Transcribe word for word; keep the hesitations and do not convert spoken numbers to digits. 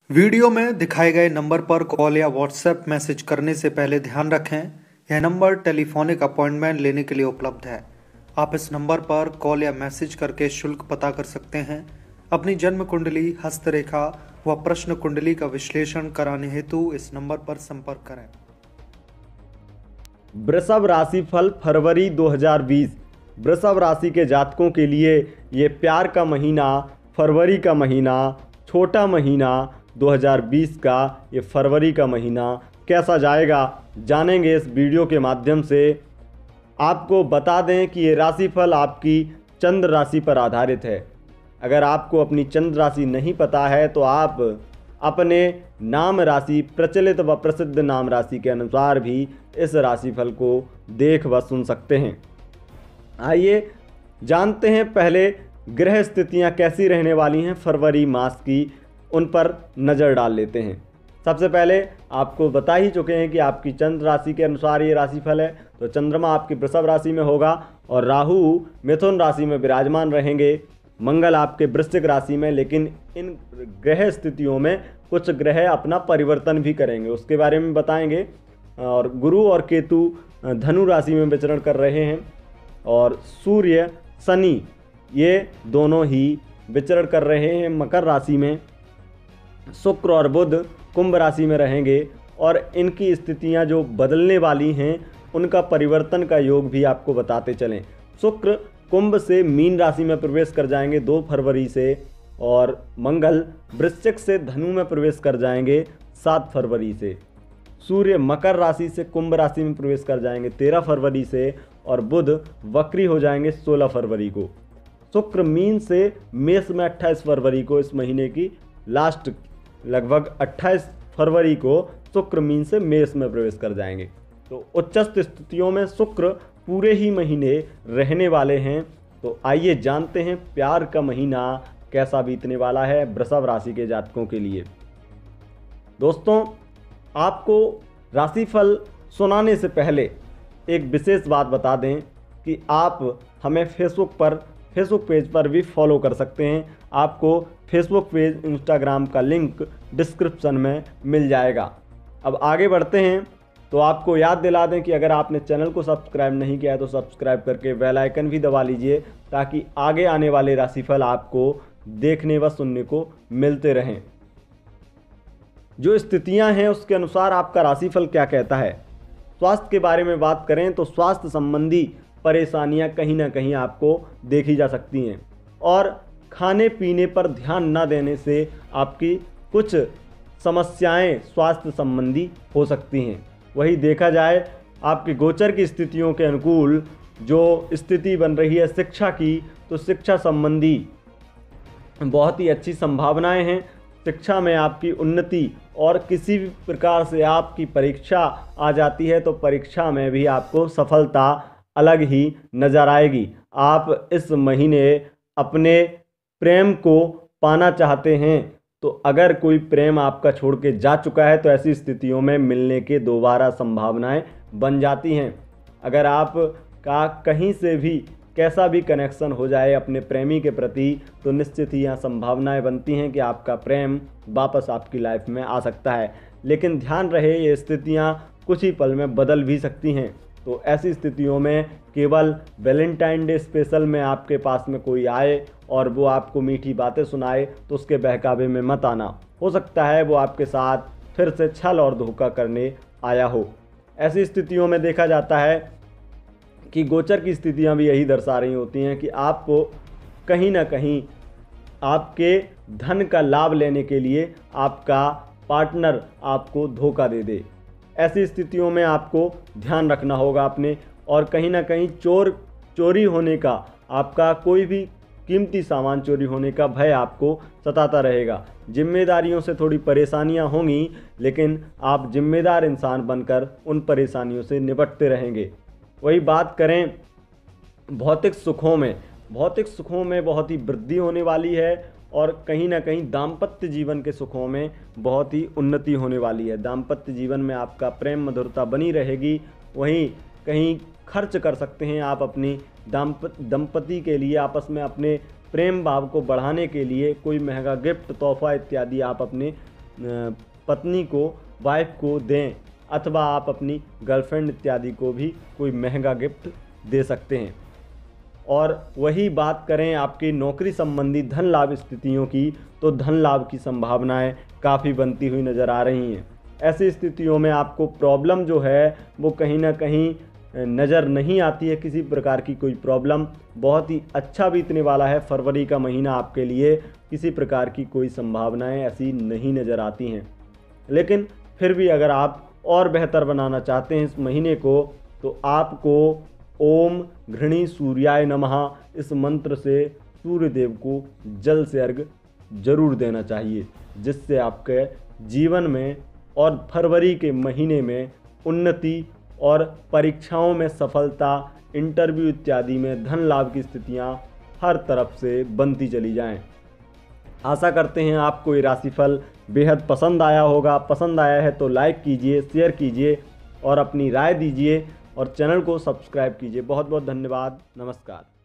Video में दिखाए गए नंबर पर कॉल या व्हाट्सएप मैसेज करने से पहले ध्यान रखें, यह नंबर टेलीफोनिक अपॉइंटमेंट लेने के लिए उपलब्ध है। आप इस नंबर पर कॉल या मैसेज करके शुल्क पता कर सकते हैं। अपनी जन्म कुंडली, हस्तरेखा व प्रश्न कुंडली का विश्लेषण कराने हेतु इस नंबर पर संपर्क करें। वृषभ राशि फल फरवरी दो हज़ार बीस। वृषभ राशि के जातकों के लिए ये प्यार का महीना, फरवरी का महीना, छोटा महीना दो हज़ार बीस का ये फरवरी का महीना कैसा जाएगा जानेंगे इस वीडियो के माध्यम से। आपको बता दें कि ये राशिफल आपकी चंद्र राशि पर आधारित है। अगर आपको अपनी चंद्र राशि नहीं पता है तो आप अपने नाम राशि, प्रचलित व प्रसिद्ध नाम राशि के अनुसार भी इस राशिफल को देख व सुन सकते हैं। आइए जानते हैं पहले ग्रह स्थितियां कैसी रहने वाली हैं फरवरी मास की, उन पर नज़र डाल लेते हैं। सबसे पहले आपको बता ही चुके हैं कि आपकी चंद्र राशि के अनुसार ये राशिफल है। तो चंद्रमा आपकी वृषभ राशि में होगा और राहु मिथुन राशि में विराजमान रहेंगे, मंगल आपके वृश्चिक राशि में। लेकिन इन ग्रह स्थितियों में कुछ ग्रह अपना परिवर्तन भी करेंगे, उसके बारे में बताएंगे। और गुरु और केतु धनु राशि में विचरण कर रहे हैं और सूर्य, शनि ये दोनों ही विचरण कर रहे हैं मकर राशि में। शुक्र और बुध कुंभ राशि में रहेंगे और इनकी स्थितियां जो बदलने वाली हैं उनका परिवर्तन का योग भी आपको बताते चलें। शुक्र कुंभ से मीन राशि में प्रवेश कर जाएंगे दो फरवरी से और मंगल वृश्चिक से धनु में प्रवेश कर जाएंगे सात फरवरी से। सूर्य मकर राशि से कुंभ राशि में प्रवेश कर जाएंगे तेरह फरवरी से और बुध वक्री हो जाएंगे सोलह फरवरी को। शुक्र मीन से मेष में अट्ठाईस फरवरी को, इस महीने की लास्ट लगभग अट्ठाईस फरवरी को शुक्र मीन से मेष में प्रवेश कर जाएंगे। तो उच्चस्थ स्थितियों में शुक्र पूरे ही महीने रहने वाले हैं। तो आइए जानते हैं प्यार का महीना कैसा बीतने वाला है वृषभ राशि के जातकों के लिए। दोस्तों, आपको राशिफल सुनाने से पहले एक विशेष बात बता दें कि आप हमें फेसबुक पर फेसबुक पेज पर भी फॉलो कर सकते हैं। आपको फेसबुक पेज, इंस्टाग्राम का लिंक डिस्क्रिप्शन में मिल जाएगा। अब आगे बढ़ते हैं तो आपको याद दिला दें कि अगर आपने चैनल को सब्सक्राइब नहीं किया है तो सब्सक्राइब करके बेल आइकन भी दबा लीजिए ताकि आगे आने वाले राशिफल आपको देखने व सुनने को मिलते रहें। जो स्थितियां हैं उसके अनुसार आपका राशिफल क्या कहता है। स्वास्थ्य के बारे में बात करें तो स्वास्थ्य संबंधी परेशानियां कहीं ना कहीं आपको देखी जा सकती हैं और खाने पीने पर ध्यान न देने से आपकी कुछ समस्याएं स्वास्थ्य संबंधी हो सकती हैं। वही देखा जाए आपके गोचर की स्थितियों के अनुकूल जो स्थिति बन रही है शिक्षा की, तो शिक्षा संबंधी बहुत ही अच्छी संभावनाएं हैं। शिक्षा में आपकी उन्नति और किसी भी प्रकार से आपकी परीक्षा आ जाती है तो परीक्षा में भी आपको सफलता अलग ही नज़र आएगी। आप इस महीने अपने प्रेम को पाना चाहते हैं तो अगर कोई प्रेम आपका छोड़ के जा चुका है तो ऐसी स्थितियों में मिलने के दोबारा संभावनाएं बन जाती हैं। अगर आप का कहीं से भी कैसा भी कनेक्शन हो जाए अपने प्रेमी के प्रति तो निश्चित ही यहाँ संभावनाएं बनती हैं कि आपका प्रेम वापस आपकी लाइफ में आ सकता है। लेकिन ध्यान रहे ये स्थितियाँ कुछ ही पल में बदल भी सकती हैं। तो ऐसी स्थितियों में केवल वैलेंटाइन डे स्पेशल में आपके पास में कोई आए और वो आपको मीठी बातें सुनाए तो उसके बहकावे में मत आना। हो सकता है वो आपके साथ फिर से छल और धोखा करने आया हो। ऐसी स्थितियों में देखा जाता है कि गोचर की स्थितियां भी यही दर्शा रही होती हैं कि आपको कहीं ना कहीं आपके धन का लाभ लेने के लिए आपका पार्टनर आपको धोखा दे दे। ऐसी स्थितियों में आपको ध्यान रखना होगा अपने, और कहीं ना कहीं चोर चोरी होने का, आपका कोई भी कीमती सामान चोरी होने का भय आपको सताता रहेगा। जिम्मेदारियों से थोड़ी परेशानियां होंगी लेकिन आप जिम्मेदार इंसान बनकर उन परेशानियों से निपटते रहेंगे। वही बात करें भौतिक सुखों में, भौतिक सुखों में बहुत ही वृद्धि होने वाली है और कहीं ना कहीं दाम्पत्य जीवन के सुखों में बहुत ही उन्नति होने वाली है। दाम्पत्य जीवन में आपका प्रेम मधुरता बनी रहेगी। वहीं कहीं खर्च कर सकते हैं आप अपनी दाम्प दंपति के लिए, आपस में अपने प्रेम भाव को बढ़ाने के लिए कोई महंगा गिफ्ट, तोहफा इत्यादि आप अपने पत्नी को, वाइफ को दें, अथवा आप अपनी गर्लफ्रेंड इत्यादि को भी कोई महंगा गिफ्ट दे सकते हैं। और वही बात करें आपकी नौकरी संबंधी धन लाभ स्थितियों की, तो धन लाभ की संभावनाएं काफ़ी बनती हुई नज़र आ रही हैं। ऐसी स्थितियों में आपको प्रॉब्लम जो है वो कहीं ना कहीं नज़र नहीं आती है, किसी प्रकार की कोई प्रॉब्लम। बहुत ही अच्छा बीतने वाला है फरवरी का महीना आपके लिए, किसी प्रकार की कोई संभावनाएं ऐसी नहीं नज़र आती हैं। लेकिन फिर भी अगर आप और बेहतर बनाना चाहते हैं इस महीने को, तो आपको ओम घृणी सूर्याय नमः इस मंत्र से सूर्यदेव को जल से अर्घ जरूर देना चाहिए, जिससे आपके जीवन में और फरवरी के महीने में उन्नति और परीक्षाओं में सफलता, इंटरव्यू इत्यादि में धन लाभ की स्थितियां हर तरफ से बनती चली जाएं। आशा करते हैं आपको ये राशिफल बेहद पसंद आया होगा। पसंद आया है तो लाइक कीजिए, शेयर कीजिए और अपनी राय दीजिए और चैनल को सब्सक्राइब कीजिए। बहुत बहुत धन्यवाद। नमस्कार।